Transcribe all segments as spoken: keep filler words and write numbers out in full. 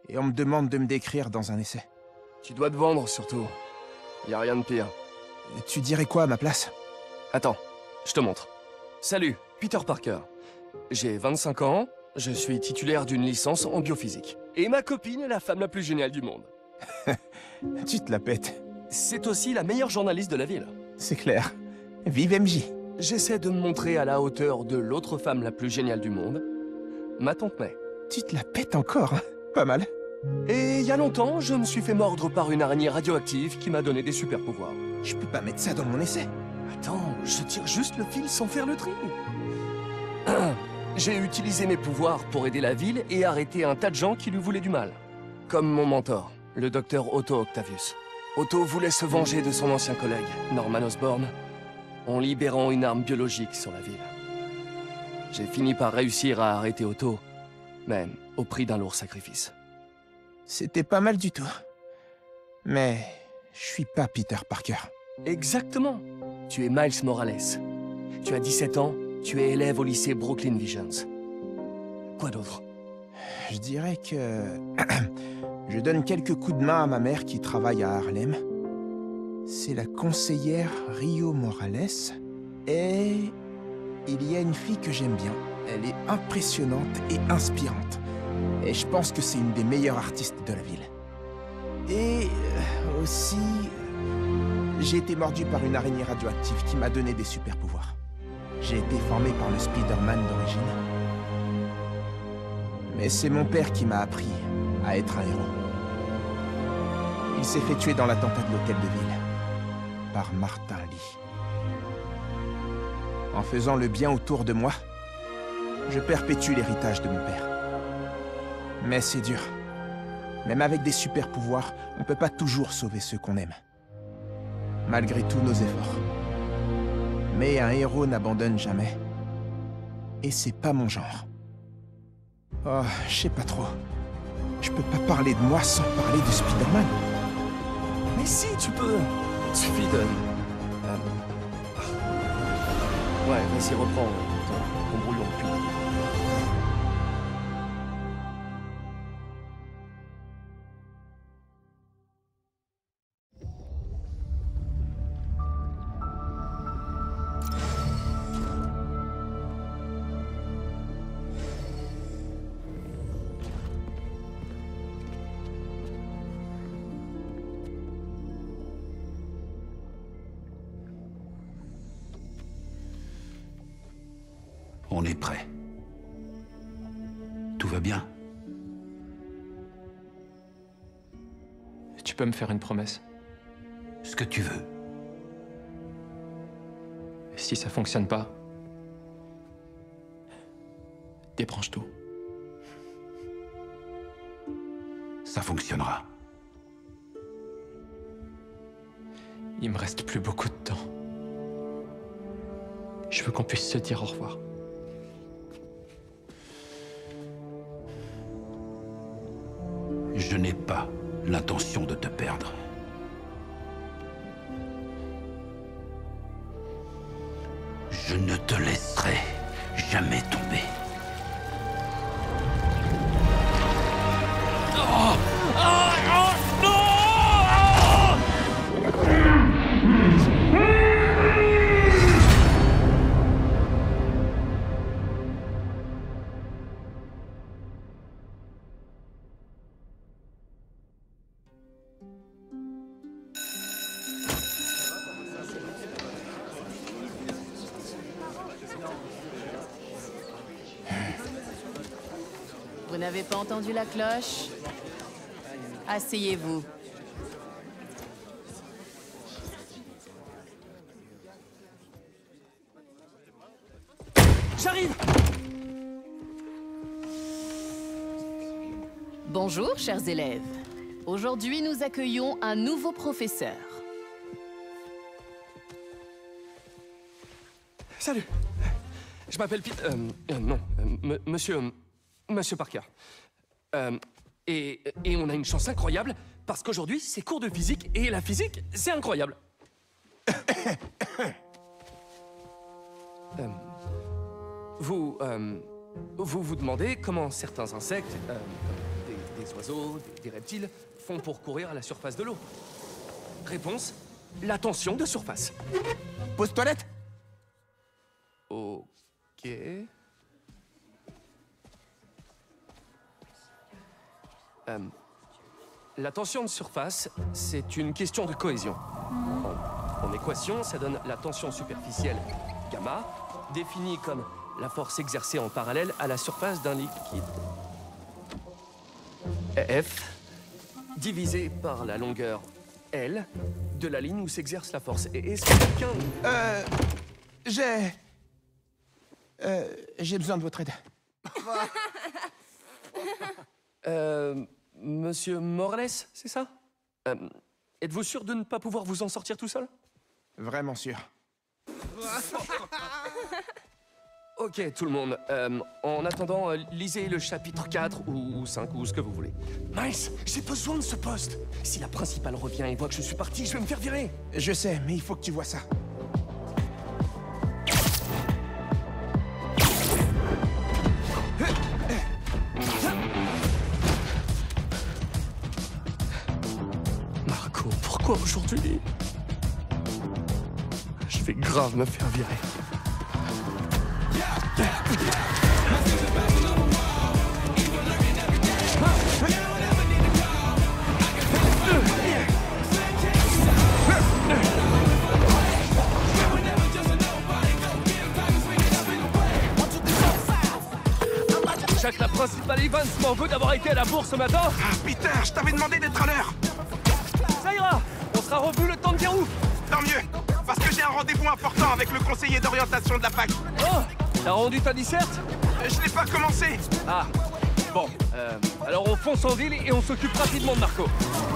Et on me demande de me décrire dans un essai. Tu dois te vendre, surtout. Y a rien de pire. Et tu dirais quoi à ma place? Attends, je te montre. Salut, Peter Parker. J'ai vingt-cinq ans, je suis titulaire d'une licence en biophysique. Et ma copine est la femme la plus géniale du monde. Tu te la pètes. C'est aussi la meilleure journaliste de la ville. C'est clair. Vive M J. J'essaie de me montrer à la hauteur de l'autre femme la plus géniale du monde, ma tante May. Tu te la pètes encore, hein? Pas mal. Et il y a longtemps, je me suis fait mordre par une araignée radioactive qui m'a donné des super pouvoirs. Je peux pas mettre ça dans mon essai. Attends, je tire juste le fil sans faire le tri. J'ai utilisé mes pouvoirs pour aider la ville et arrêter un tas de gens qui lui voulaient du mal. Comme mon mentor, le docteur Otto Octavius. Otto voulait se venger de son ancien collègue, Norman Osborn, en libérant une arme biologique sur la ville. J'ai fini par réussir à arrêter Otto, mais au prix d'un lourd sacrifice. C'était pas mal du tout. Mais je suis pas Peter Parker. Exactement. Tu es Miles Morales. Tu as dix-sept ans, tu es élève au lycée Brooklyn Visions. Quoi d'autre? Je dirais que... je donne quelques coups de main à ma mère qui travaille à Harlem. C'est la conseillère Rio Morales. Et... il y a une fille que j'aime bien. Elle est impressionnante et inspirante. Et je pense que c'est une des meilleures artistes de la ville. Et euh, aussi... j'ai été mordu par une araignée radioactive qui m'a donné des super pouvoirs. J'ai été formé par le Spider-Man d'origine. Mais c'est mon père qui m'a appris à être un héros. Il s'est fait tuer dans l'attentat de l'hôtel de ville. Par Martin Lee. En faisant le bien autour de moi, je perpétue l'héritage de mon père. Mais c'est dur. Même avec des super pouvoirs, on peut pas toujours sauver ceux qu'on aime. Malgré tous nos efforts. Mais un héros n'abandonne jamais. Et c'est pas mon genre. Oh, je sais pas trop. Je peux pas parler de moi sans parler de Spider-Man. Mais si, tu peux. Suffit de... Euh... Ouais, vas-y, reprends ton, ton brouillon de pub. On est prêt. Tout va bien? Tu peux me faire une promesse? Ce que tu veux. Si ça fonctionne pas, débranche tout. Ça fonctionnera. Il me reste plus beaucoup de temps. Je veux qu'on puisse se dire au revoir. Je n'ai pas l'intention de te perdre. Je ne te laisserai jamais tomber. Oh! Ah! Ah! Non! Ah! Vous n'avez pas entendu la cloche? Asseyez-vous. J'arrive! Bonjour, chers élèves. Aujourd'hui, nous accueillons un nouveau professeur. Salut. Je m'appelle Pete... Euh, euh, non, euh, monsieur... Euh, monsieur Parker. Euh, et, et on a une chance incroyable, parce qu'aujourd'hui, c'est cours de physique, et la physique, c'est incroyable. euh, vous, euh, vous vous demandez comment certains insectes, euh, des, des oiseaux, des, des reptiles font pour courir à la surface de l'eau? Réponse, la tension de surface. Pause toilette. Ok... Euh, la tension de surface, c'est une question de cohésion. En, en équation, ça donne la tension superficielle, gamma, définie comme la force exercée en parallèle à la surface d'un liquide, F, divisé par la longueur L de la ligne où s'exerce la force. Et est-ce que quelqu'un... Euh... J'ai... Euh... J'ai besoin de votre aide. Euh... Monsieur Morales, c'est ça? euh, Êtes-vous sûr de ne pas pouvoir vous en sortir tout seul? Vraiment sûr. Ok, tout le monde. Euh, en attendant, euh, lisez le chapitre quatre ou cinq ou ce que vous voulez. Miles, j'ai besoin de ce poste. Si la principale revient et voit que je suis parti, je vais me faire virer. Je sais, mais il faut que tu vois ça. Marco, pourquoi aujourd'hui? Je vais grave me faire virer. Jacques, la principale Evans m'en veut d'avoir été à la bourse ce matin. Ah, Peter, je t'avais demandé d'être à l'heure. Ça ira, on sera revu le temps de dire où. Tant mieux, parce que j'ai un rendez-vous important avec le conseiller d'orientation de la fac. Oh, t'as rendu ta disserte? Je n'ai pas commencé. Ah, bon, euh, alors on fonce en ville et on s'occupe rapidement de Marco.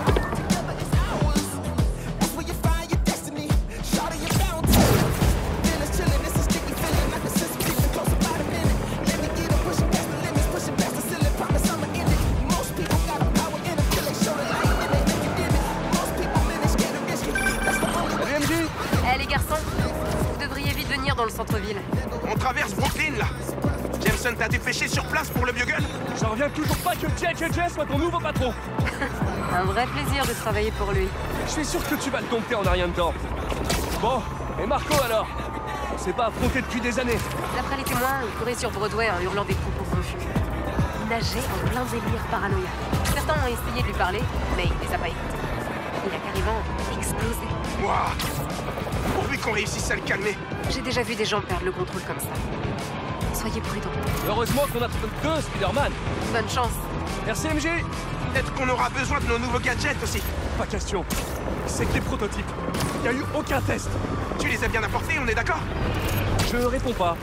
Dans le centre-ville. On traverse Brooklyn, là. Jameson t'a dépêché sur place pour le bugle? J'en reviens toujours pas que J J J soit ton nouveau patron. Un vrai plaisir de travailler pour lui. Je suis sûr que tu vas le dompter en un rien de temps. Bon, et Marco alors? On s'est pas affronté depuis des années. D'après les témoins, il courait sur Broadway en hurlant des propos confus. Il nageait en plein délire paranoïaque. Certains ont essayé de lui parler, mais il les a pas écoutés. Il a carrément explosé. Waouh! Pourvu qu'on réussisse à le calmer. J'ai déjà vu des gens perdre le contrôle comme ça. Soyez prudents. Heureusement qu'on a deux Spider-Man. Bonne chance. Merci M J. Peut-être qu'on aura besoin de nos nouveaux gadgets aussi. Pas question. C'est que des prototypes. Il n'y a eu aucun test. Tu les as bien apportés, on est d'accord? Je réponds pas.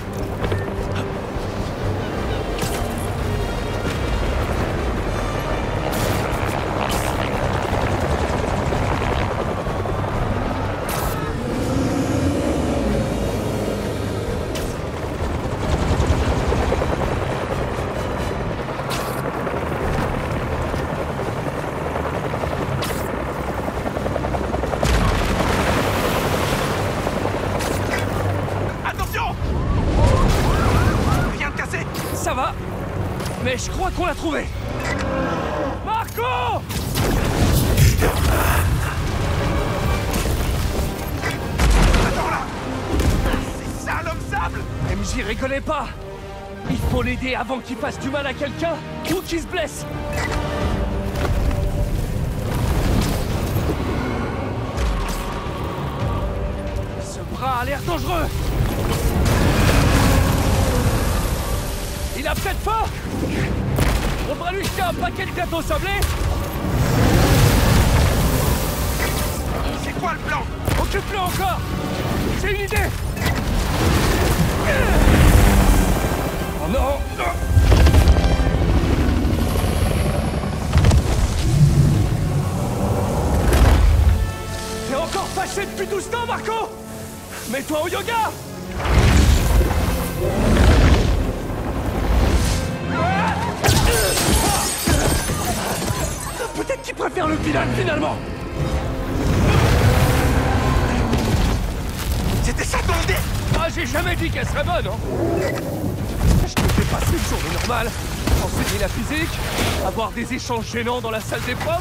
Mais je crois qu'on l'a trouvé. Marco! Attends là! C'est ça l'homme sable! M J rigolez pas! Il faut l'aider avant qu'il fasse du mal à quelqu'un ou qu'il se blesse! Ce bras a l'air dangereux! Il a peut-être faim! On devrait lui jeter un paquet de gâteaux sablés! C'est quoi le plan? Occupe-le encore! J'ai une idée! Oh non! T'es encore fâché depuis tout ce temps, Marco? Mets-toi au yoga! Peut-être qu'il préfère le pilote finalement. C'était ça ton idée? Ah, j'ai jamais dit qu'elle serait bonne, hein. Je te fais passer une journée normale, enseigner la physique, avoir des échanges gênants dans la salle des profs.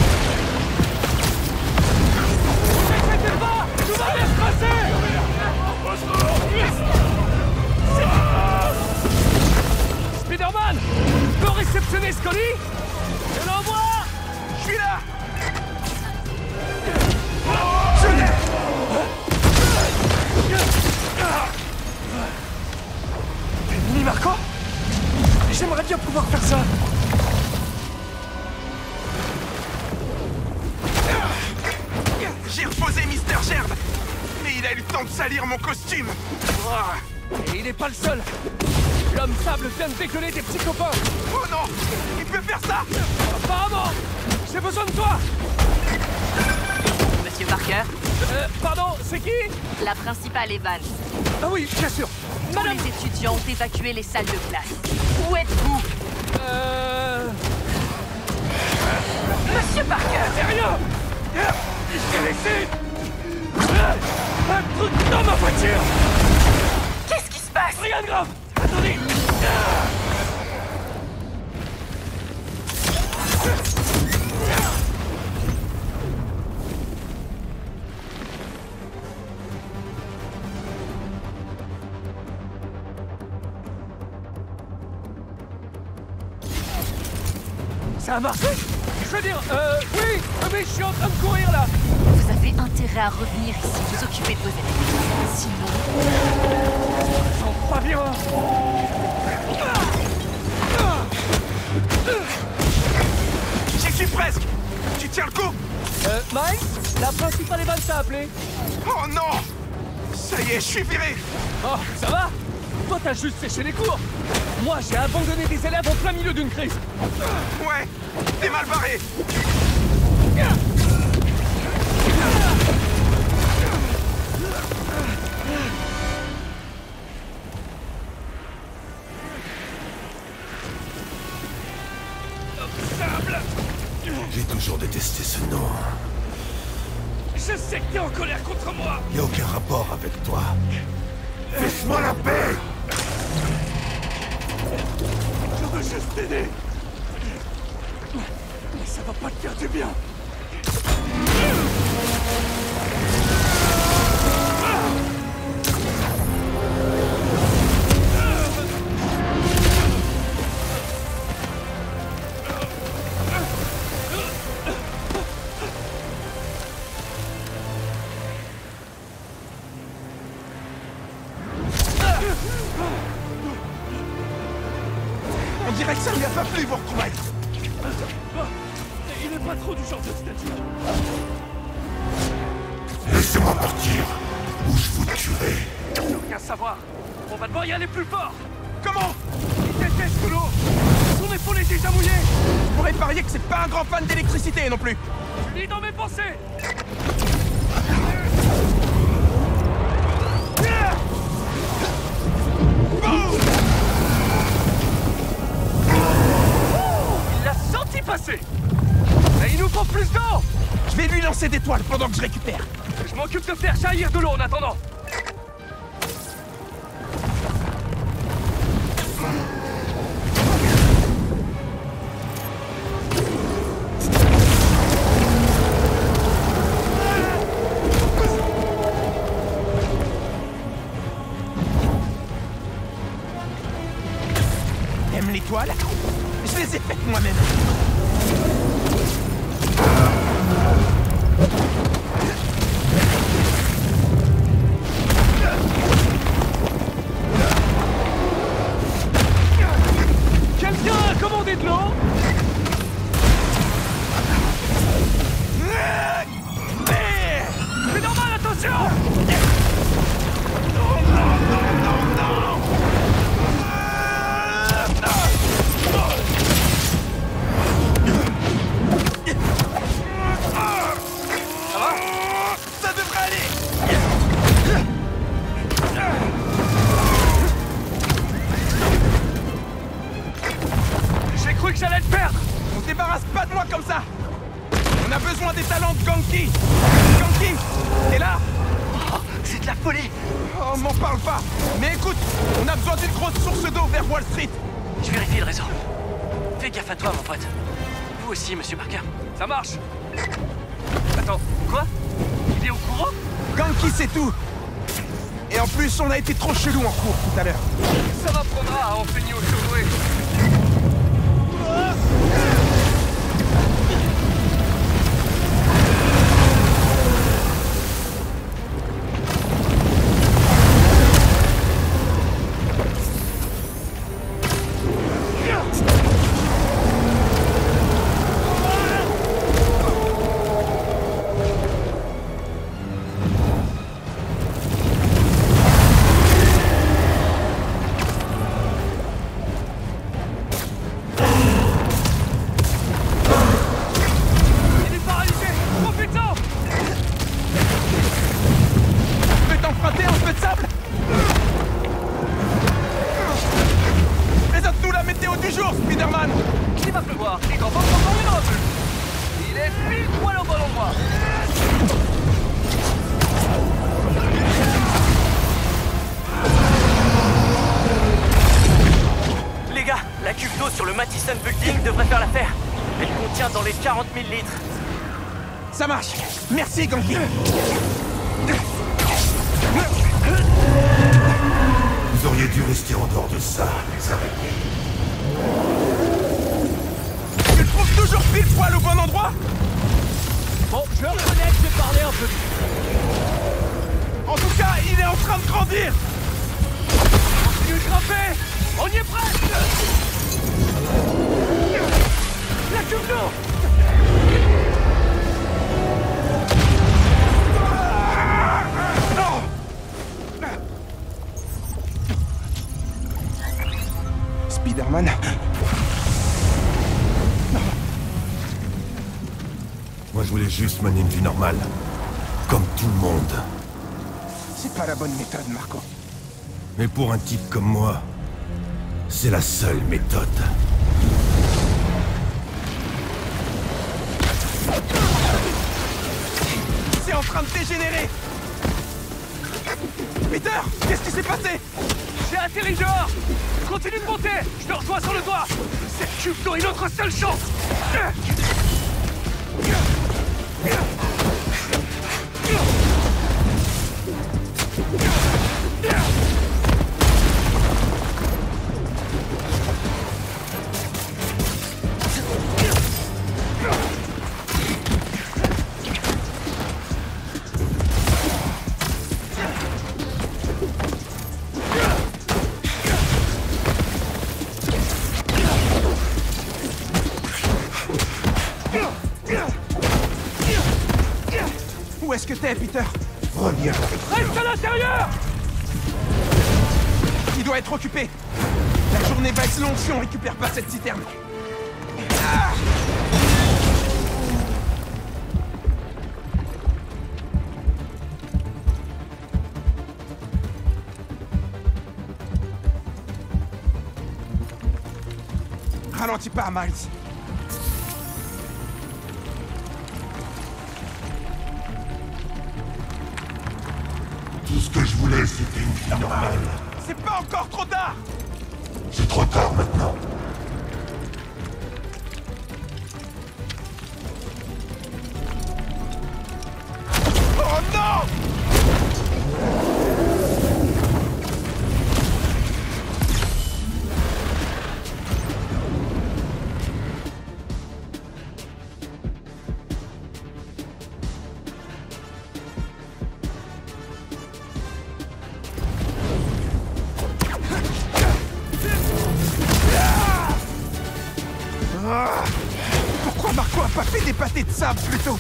Ne vous inquiétez pas, tout va bien se passer. Spider-Man, tu peux réceptionner Scully? Je l'envoie. Je suis là. Je l'ai. Mini Marco? J'aimerais bien pouvoir faire ça. J'ai reposé Mister Gerbe, mais il a eu le temps de salir mon costume. Et il n'est pas le seul. L'homme sable vient de dégueuler des petits copains. Oh non, il peut faire ça? Apparemment. J'ai besoin de toi. Monsieur Parker, Euh, pardon, c'est qui? la principale est Vance. Ah oui, bien sûr. Tous Madame... les étudiants ont évacué les salles de classe. Où êtes-vous? Euh... Monsieur Parker! C'est rien. J'ai laissé... un truc dans ma voiture. Qu'est-ce qui se passe? Rien de grave. Attendez. Ça a marché? Je veux dire, euh, oui, mais je suis en train de courir là. Vous avez intérêt à revenir ici, vous occuper de vos élèves. Sinon... Je sens pas bien. J'y suis presque. Tu tiens le coup? Euh, Miles, la principale Evans t'a appelé. Oh non! Ça y est, je suis viré. Oh, ça va? Toi, t'as juste séché les cours. Moi, j'ai abandonné des élèves en plein milieu d'une crise. Ouais, t'es mal barré. Sable. J'ai toujours détesté ce nom. Je sais que t'es en colère contre moi. Y a aucun rapport avec toi. Laisse-moi la paix! Je veux juste t'aider. Mais ça va pas te faire du bien. On dirait que ça lui a pas plu, vos retrouvailles. Il est pas trop du genre de statue. Laissez-moi partir, ou je vous tuerai. Aucun savoir. On va devoir y aller plus fort. Comment? Il déteste l'eau. Son épaule est déjà mouillée. Je pourrais parier que c'est pas un grand fan d'électricité non plus. Tu lis dans mes pensées. Il l'a senti passer. Mais il nous faut plus d'eau. Je vais lui lancer des toiles pendant que je récupère. Je m'occupe de faire jaillir de l'eau en attendant. T'aimes les toiles? Je les ai faites moi-même. Quelqu'un a commandé de l'eau? C'est normal, attention! Ça devrait aller. J'ai cru que j'allais te perdre! On se débarrasse pas de moi comme ça. On a besoin des talents de Ganke. Ganke, t'es là? C'est de la folie! Oh, m'en parle pas! Mais écoute, on a besoin d'une grosse source d'eau vers Wall Street! Je vérifie le réseau. Fais gaffe à toi, mon pote. Vous aussi, monsieur Parker. Ça marche. Attends, quoi? Il est au courant? Ganke, c'est tout! Et en plus, on a été trop chelou en cours tout à l'heure. Ça m'apprendra à enseigner au chevroué. Ça marche! Merci, Ganke! Vous auriez dû rester en dehors de ça, les araignées. Tu le trouves toujours pile poil au bon endroit? Bon, je reconnais que j'ai parlé un peu vite. En tout cas, il est en train de grandir! Continue de grimper! On y est presque! La cuve d'eau! Spider-Man. Moi, je voulais juste mener une vie normale. Comme tout le monde. C'est pas la bonne méthode, Marco. Mais pour un type comme moi, c'est la seule méthode. C'est en train de dégénérer! Peter, qu'est-ce qui s'est passé? J'ai atterri dehors! Continue de monter! Je te rejoins sur le toit! Cette cuve d'eau est notre seule chance! Où est-ce que t'es, Peter? Reviens. Reste à l'intérieur! Il doit être occupé. La journée va être longue si on récupère pas cette citerne. Ah! Ralentis pas, Miles. Tout ce que je voulais, c'était une vie normale. C'est pas encore trop tard! C'est trop tard maintenant. Oh non! Pourquoi Marco a pas fait des pâtés de sable plus tôt?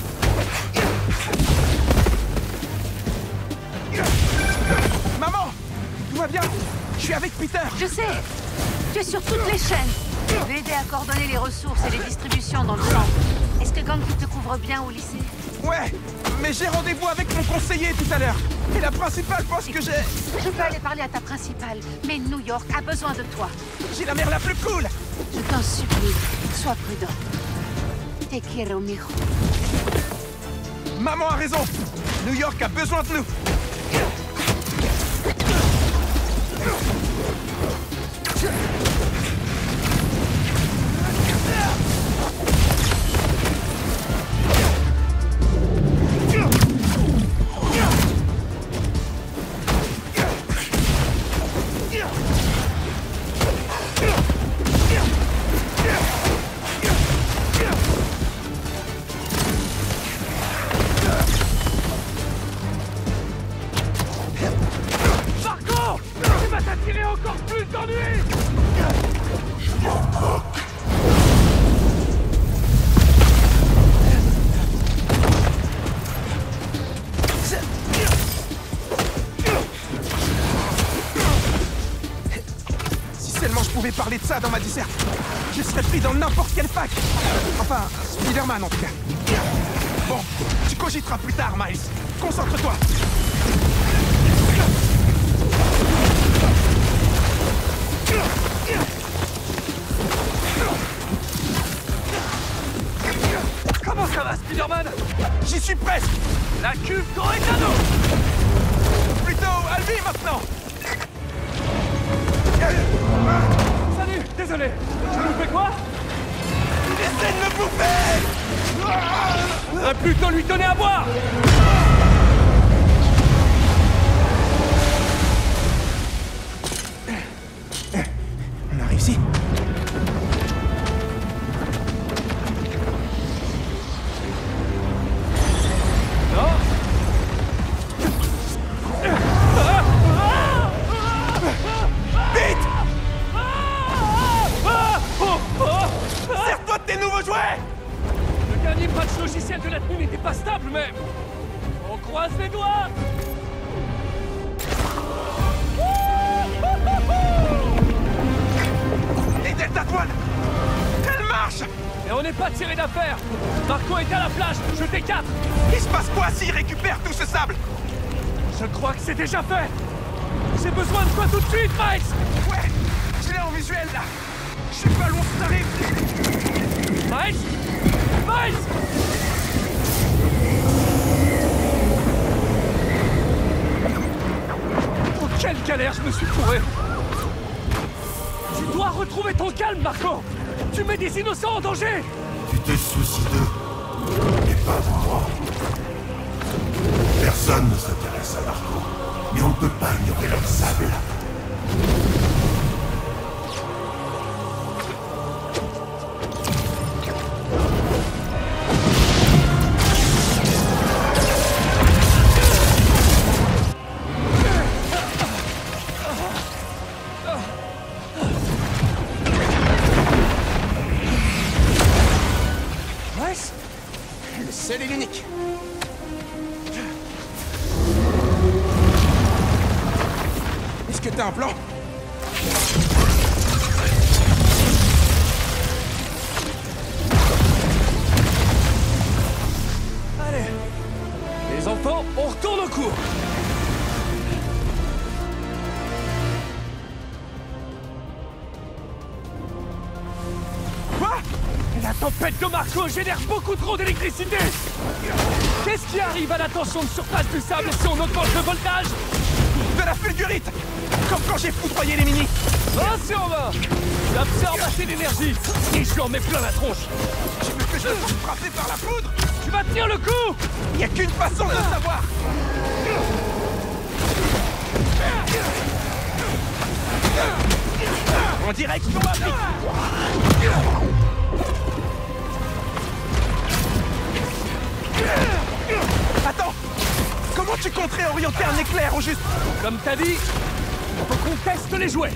Maman! Tout va bien? Je suis avec Peter! Je sais. Tu es sur toutes les chaînes. Je vais aider à coordonner les ressources et les distributions dans le centre. Est-ce que Ganke te couvre bien au lycée? Ouais, mais j'ai rendez-vous avec mon conseiller tout à l'heure. Et la principale pense que j'ai... Je peux aller parler à ta principale, mais New York a besoin de toi. J'ai la mère la plus cool! Je t'en supplie, sois prudent. Te quiero, mijo. Maman a raison! New York a besoin de nous! Parler de ça dans ma disserte, je serais pris dans n'importe quelle fac. Enfin, Spider-Man en tout cas. Bon, tu cogiteras plus tard, Miles. Concentre-toi. Comment ça va, Spider-Man? J'y suis presque. La cuve Corretano. Plutôt Albi maintenant. Salut, désolé. Je vous fais quoi? Essaie de me bouffer. On va plutôt lui donner à boire. On a réussi. Non. Vite! Sers-toi de tes nouveaux jouets! Le dernier patch logiciel de la tenue n'était pas stable, mais... On croise les doigts! Et Delta One! Elle marche! Et on n'est pas tiré d'affaire! Marco est à la plage, je T quatre! Il se passe quoi s'il récupère tout ce sable? Je crois que c'est déjà fait! J'ai besoin de toi tout de suite, Miles! Ouais! Je l'ai en visuel, là! Je suis pas loin, ça arrive! Miles! Miles! Oh, quelle galère je me suis fourré! Tu dois retrouver ton calme, Marco! Tu mets des innocents en danger! Tu te soucies d'eux, mais pas de moi. Personne ne s'intéresse à Marco, mais on ne peut pas ignorer leur sable. Le seul et l'unique! Est-ce que t'as un plan? Allez! Les enfants, on retourne au cours! Quoi? La tempête de Marco génère beaucoup trop d'électricité! Qu'est-ce qui arrive à la tension de surface du sable si on augmente le voltage? De la fulgurite! Comme quand j'ai foudroyé les mini! Un sur vingt! J'absorbe assez d'énergie et je lui en mets plein la tronche! Tu veux que je me fasse frapper par la foudre? Tu vas tenir le coup! Il n'y a qu'une façon de le savoir! On dirait qu'ils sont à pic. Attends! Comment tu compterais orienter un éclair au juste? Comme t'as dit, faut qu'on teste les jouets!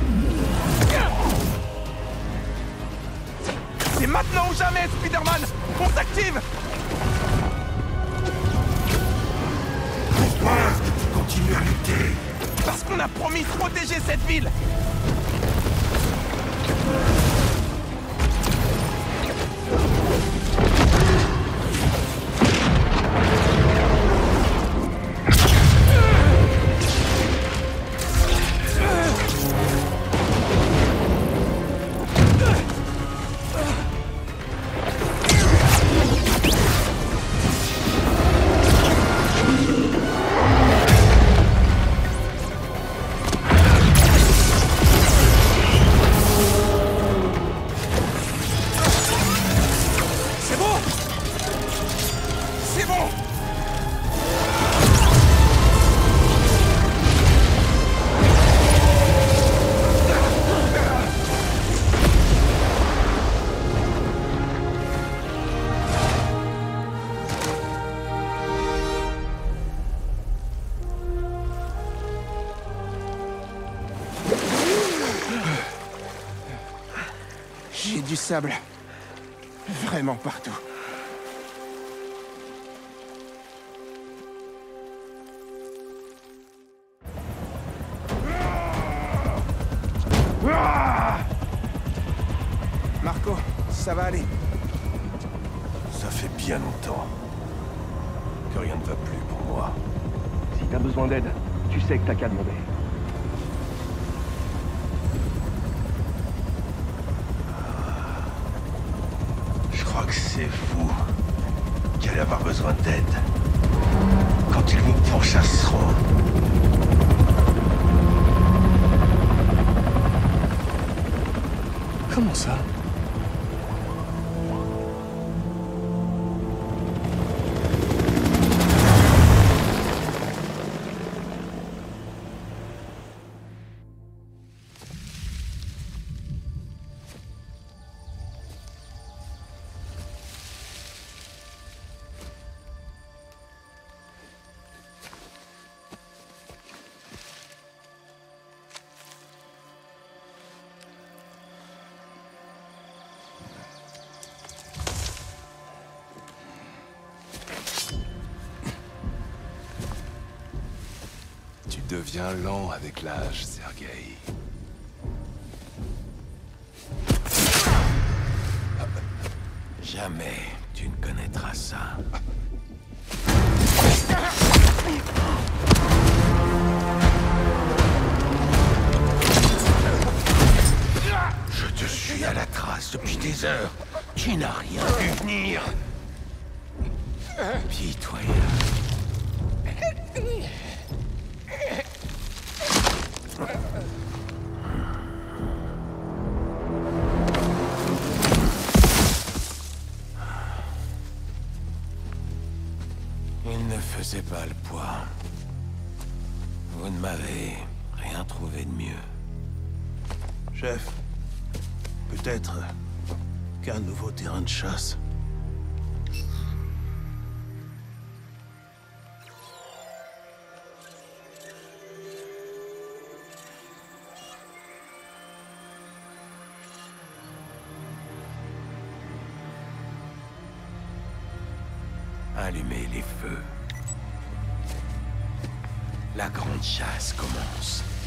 C'est maintenant ou jamais, Spider-Man! On s'active! Pourquoi tu continues à lutter? Parce qu'on a promis de protéger cette ville! J'ai du sable. Vraiment partout. Marco, ça va aller. Ça fait bien longtemps que rien ne va plus pour moi. Si t'as besoin d'aide, tu sais que t'as qu'à demander. Je crois que c'est vous qui allez avoir besoin d'aide quand ils vous pourchasseront. Comment ça? Tu deviens lent avec l'âge, Sergueï. Jamais tu ne connaîtras ça. Je te suis à la trace depuis des heures. Tu n'as rien vu venir. Pitoyable. Il ne faisait pas le poids. Vous ne m'avez rien trouvé de mieux. Chef, peut-être qu'un nouveau terrain de chasse. Allumez les feux. La grande chasse commence.